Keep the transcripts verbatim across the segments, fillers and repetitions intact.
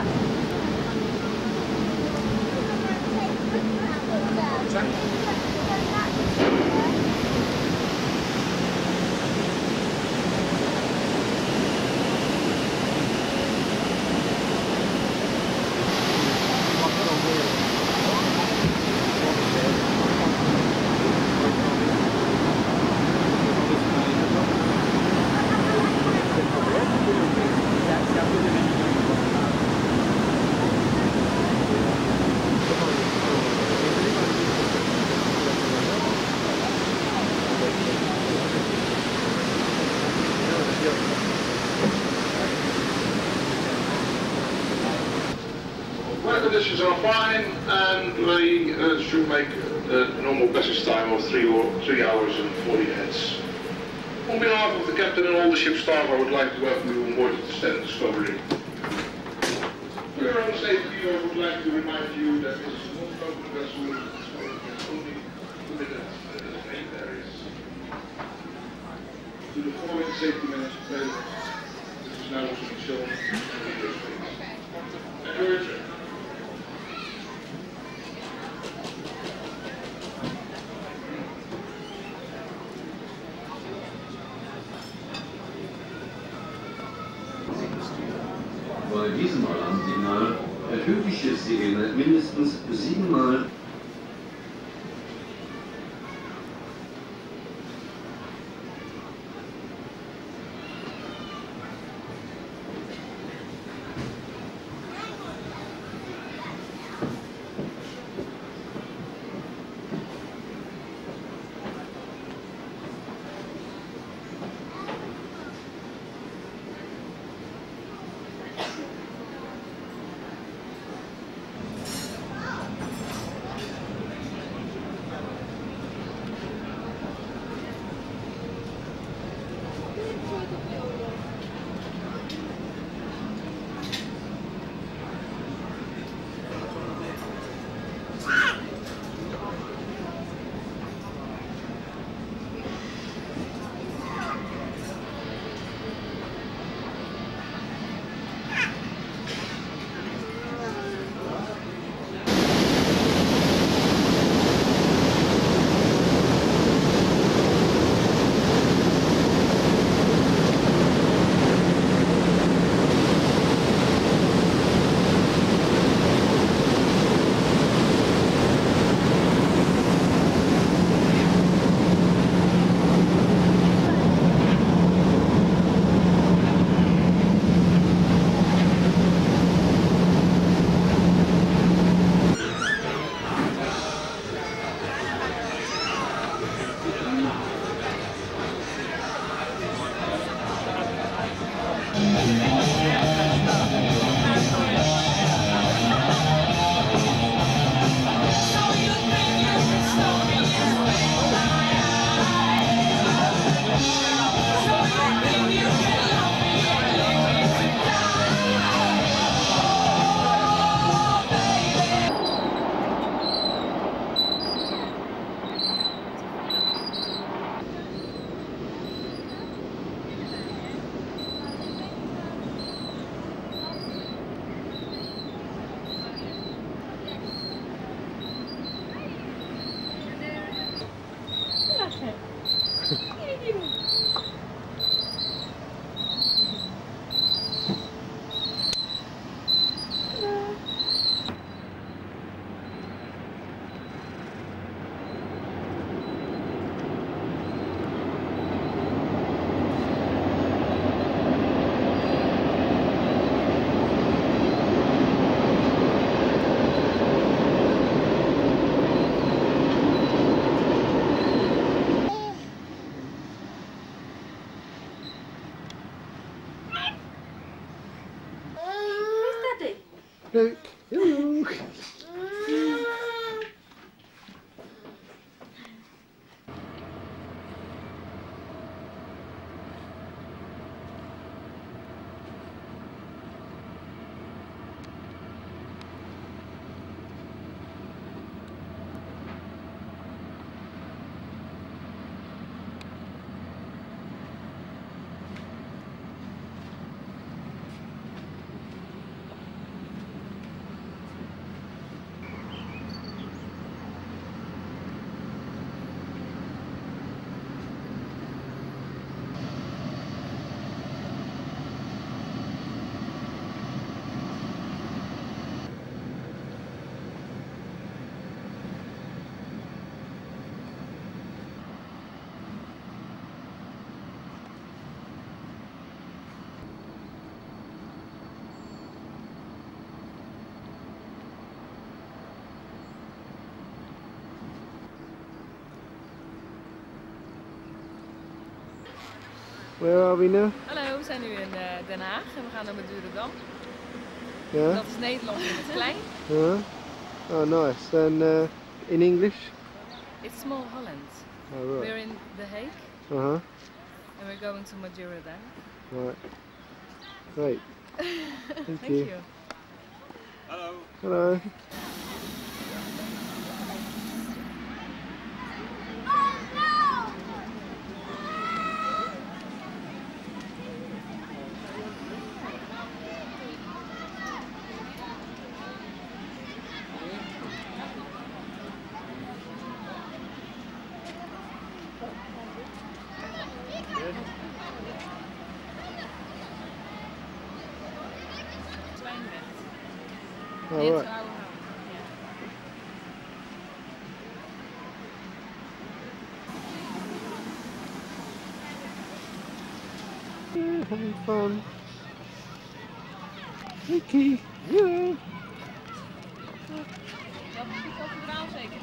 Weather conditions are fine, and we uh, should make the normal passage time of three or three hours and forty minutes. On behalf of the captain and all the ship staff, I would like to welcome you on board the Stand Discovery. For your own safety, I would like to remind you that this is not an open vessel, so it is only permitted uh, designated areas. To the following safety measures available. This is now also being shown on the video screen. Enjoy your trip. Bei diesem Alarmsignal erhöht die Schiffssirene mindestens siebenmal. Luke. Hello. Where are we now? Hallo, we zijn nu in uh, Den Haag en we gaan naar Madurodam. Yeah. Dat is Nederland in het klein. Uh-huh. Oh, nice. And uh, in English? It's small Holland. Oh, right. We're in The Hague. Uh-huh. And we're going to Madurodam. Right. Great. Thank, Thank you. you. Hello. Hello. All Near right. to our home. Yeah. Yeah, having fun. Vicky, yeah. Dat is iets over verhaal zeker.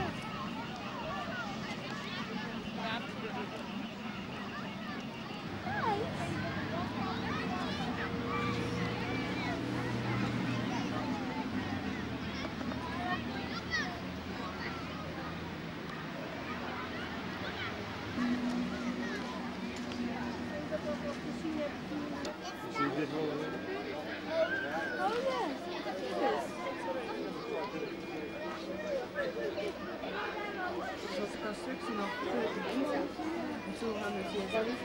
Zoals de constructie nog veertien en toen gaan we via zelf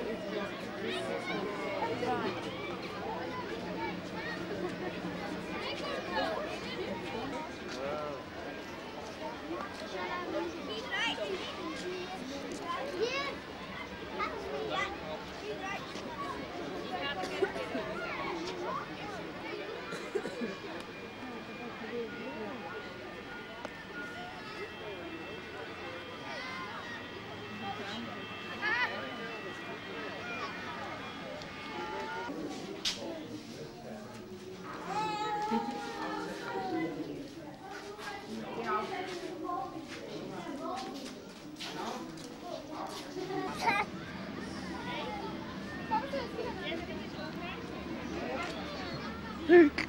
Luke.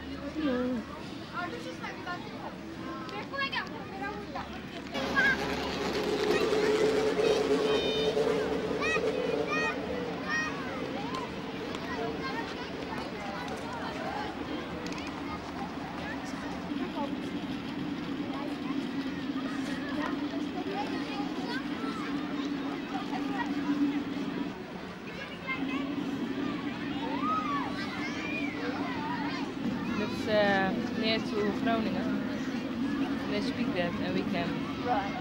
It's uh, near to Groningen. They speak that and we can. Right.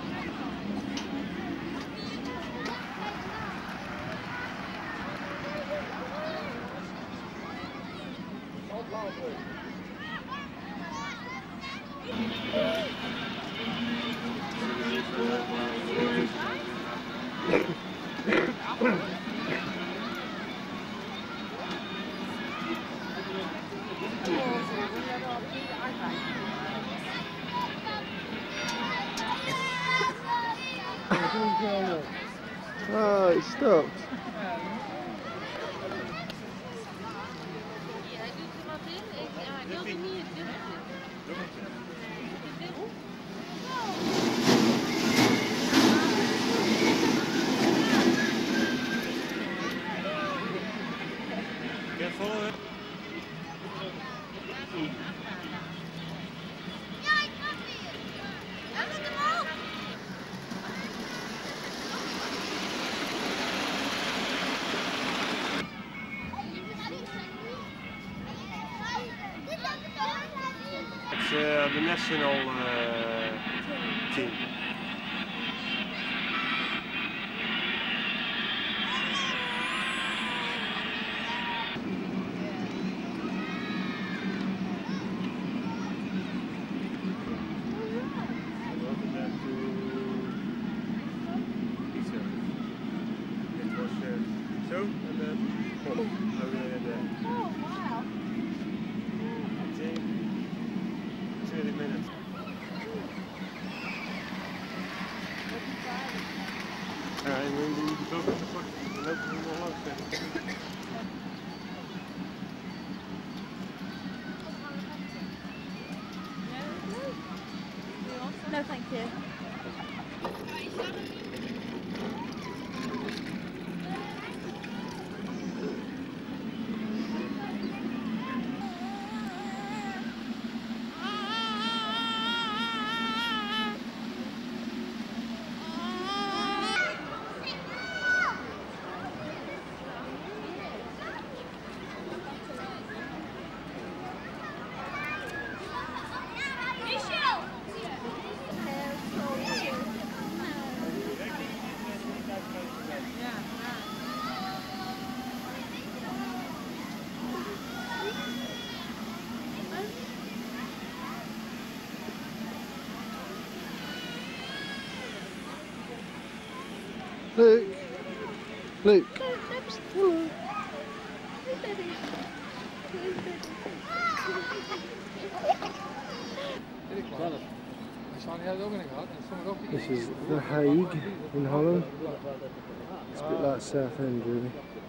Oh, it stopped. Hij doet er wat in. Ik, ja, hij wilde niet. Can follow it. Ja, ik mag weer. Hebben we hem ook? It's uh, the national uh, team. Welcome back to Pisa. It was uh, so and then oh, I really had that. Oh, wow. I think twenty minutes. Ja, en we moeten ook even pakken. Dan lopen we nog langs. No, thank you. Luke. Luke. Hello. This is The Hague in Holland. It's a bit like Southend really.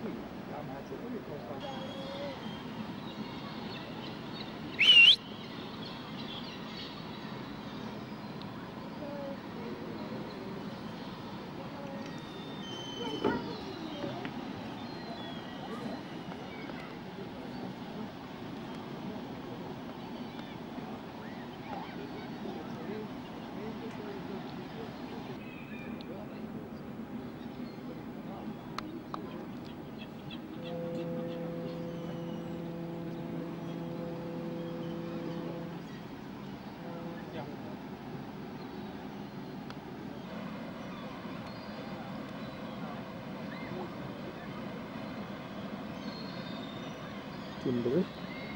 Kimberly.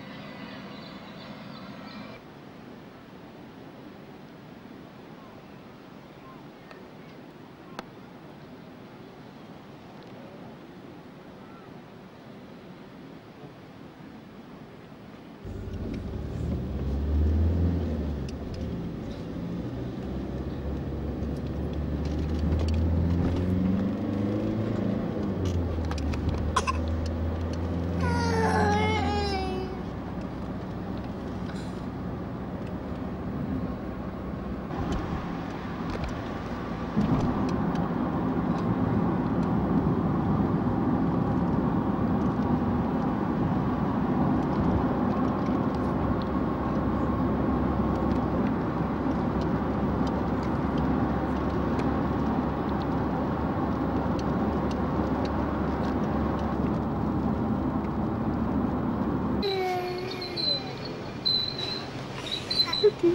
Okay.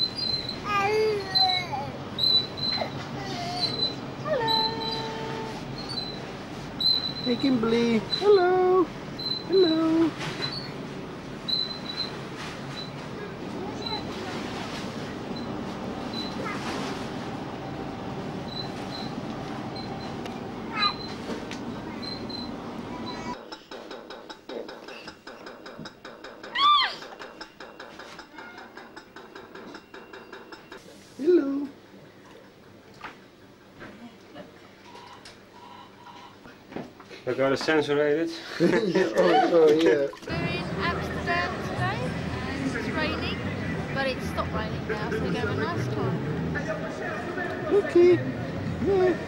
Hey Kimberly, hello, hello. Hello. I got a sensor Yeah, oh, oh yeah. We're in Amsterdam today. It's raining, but it's stopped raining now, so we're going to have a nice time. Okay. Yeah.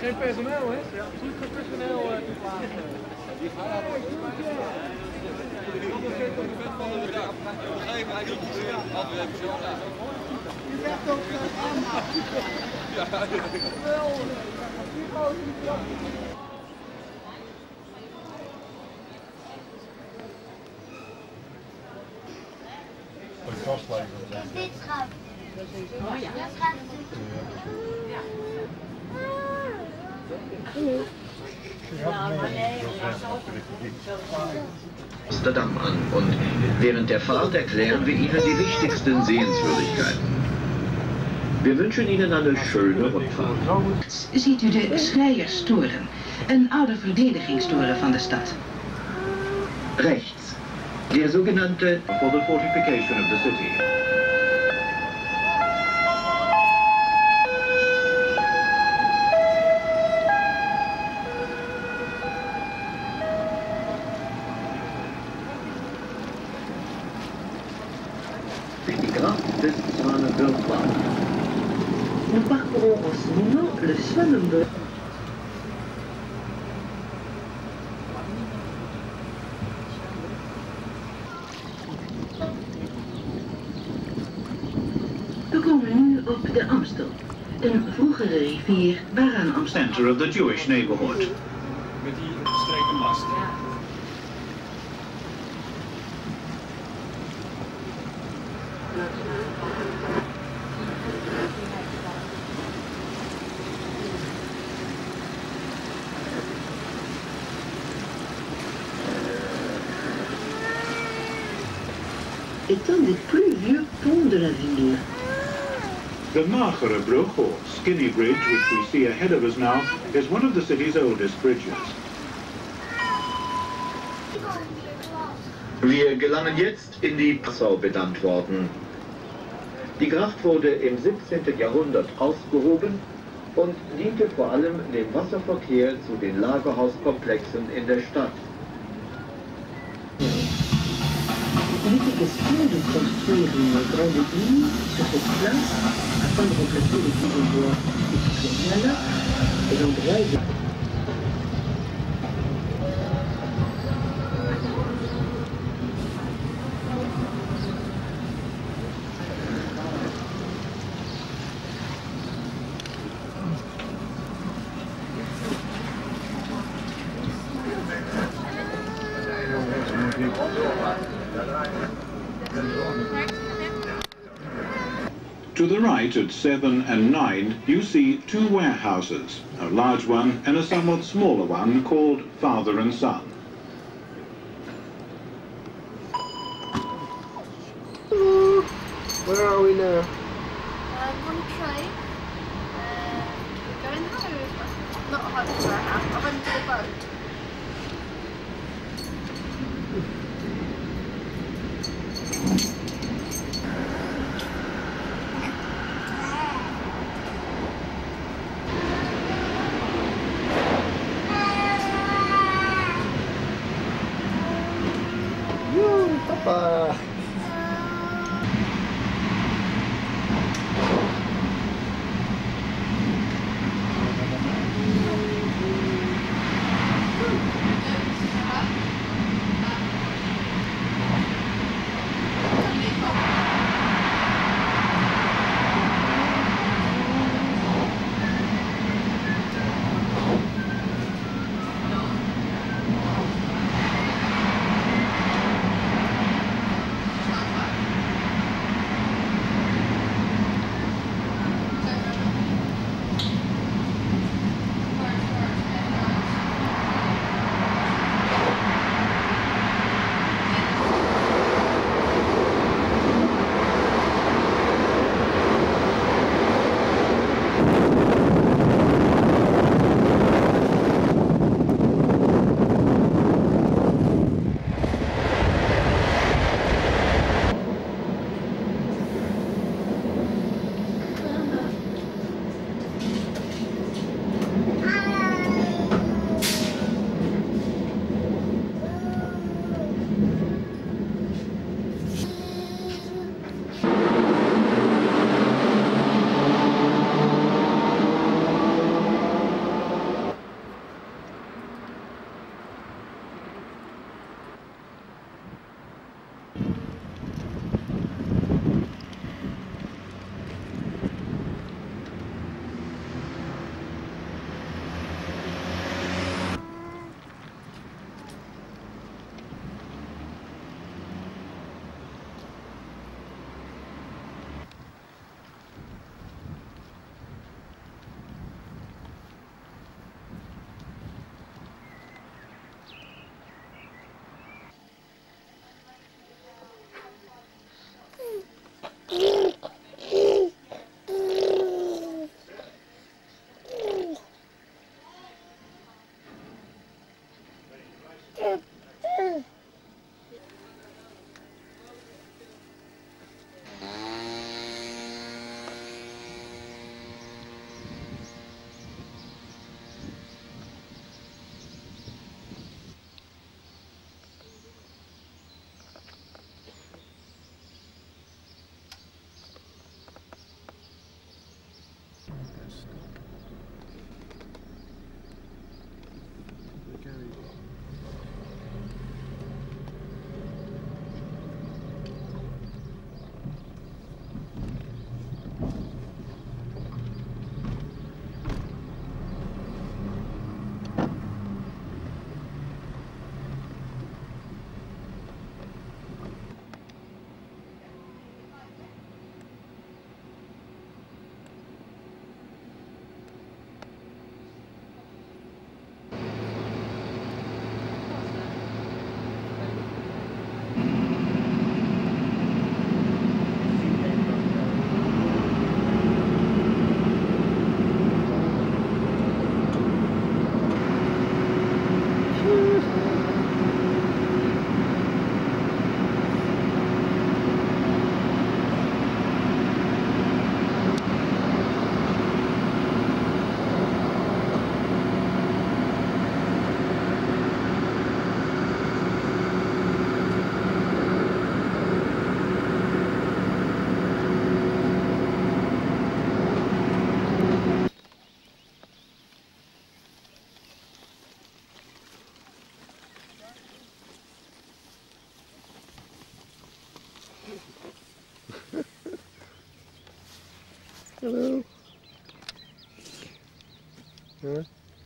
geen personeel, hè? Ja, precies, geen personeel te plaatsen. Die gaat van de dag. Begrijp hij doet het weer. Altijd even zo. Je zegt ook aanmaken. Ja, geweldig. Dit gaat. Oh ja. Dat gaat ja. Amsterdam an und während der Fahrt erklären wir Ihnen die wichtigsten Sehenswürdigkeiten. Wir wünschen Ihnen eine schöne Rundfahrt. Ziet u de Schreierstoren, een oude verdedigingstoren van de stad. Rechts, der sogenannte for the fortification of the city. Die gracht des Zwanenburgbaan. Nous parcourons en ce moment le Zwanenburg. We komen nu op de Amstel, een vroegere rivier waaraan Amsterdam... Center of the Jewish neighborhood. Met die gestreken mast. est un des plus vieux ponts de la ville. The Magere Brug, or Skinny Bridge, which we see ahead of us now, is one of the city's oldest bridges. Wir gelangen jetzt in die Passau benannt worden. Die Gracht wurde im siebzehnten Jahrhundert ausgehoben und diente vor allem dem Wasserverkehr zu den Lagerhauskomplexen in der Stadt. Il était question de construire une grande ville sur cette place afin de remplacer les petits bois citoyens et l'endroit est de... To the right at seven and nine, you see two warehouses, a large one and a somewhat smaller one called Father and Son. Hello. Where are we now? I'm on a train. Uh, we're going home. Not home to our house, but home to the boat. Papa. Hello. Huh?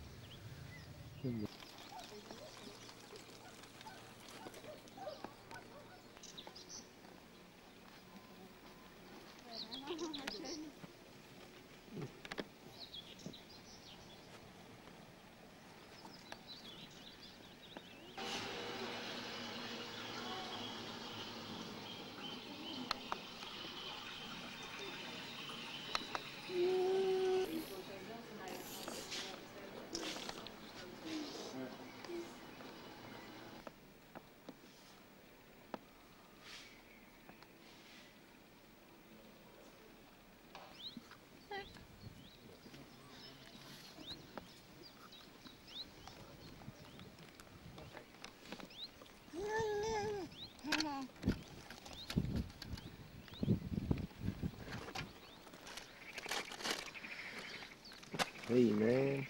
Hey, man.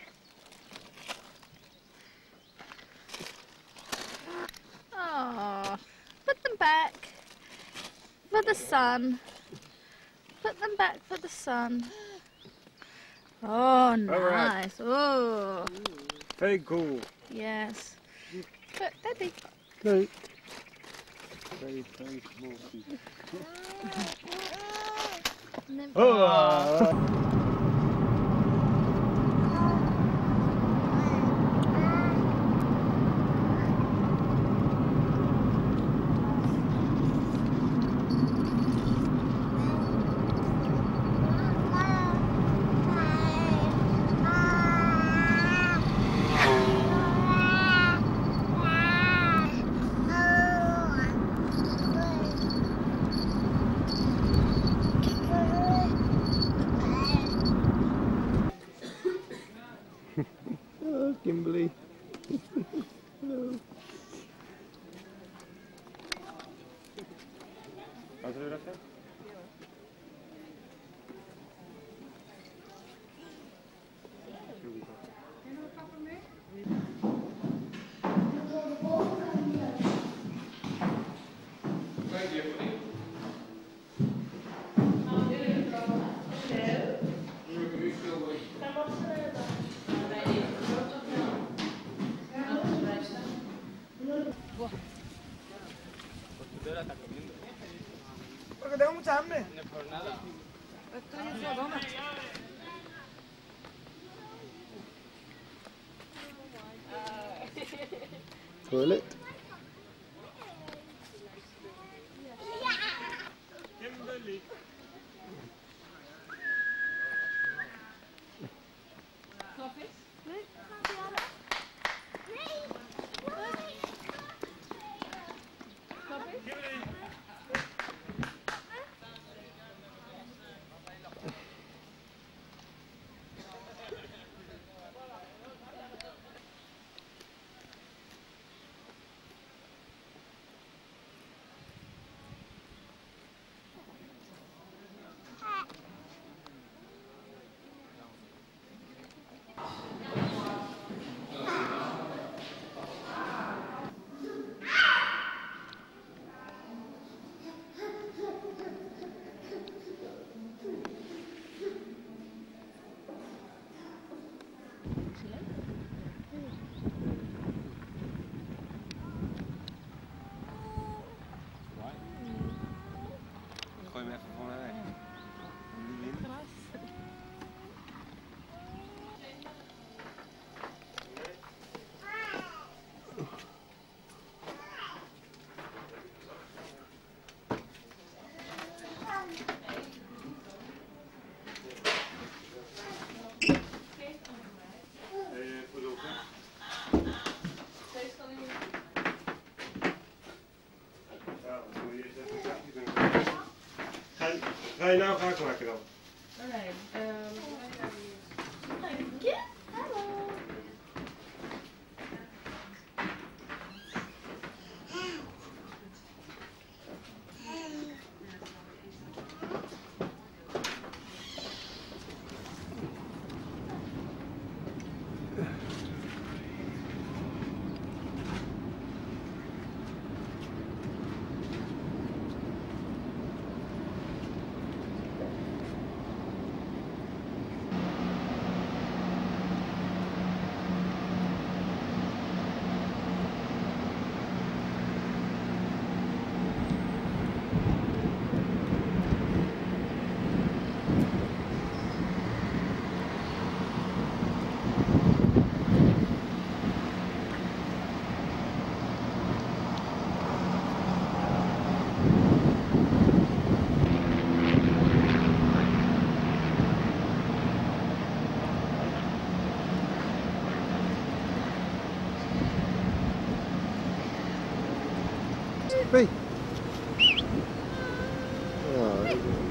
Oh, put them back for the sun. Put them back for the sun. Oh, nice. Oh. Very cool. Yes. But Daddy. No. Very, very small piece. Oh! Hello, Kimberly. Hello. Wat wil je dat zeggen? Porque tengo mucha hambre. No es por nada. Estoy en Sodoma. Toilet. Kimberly. Coffee? Gooi hem even voor mij weg. Ga je nou gaar maken dan? Alright. Um, Yeah. Hello. Be. Oh,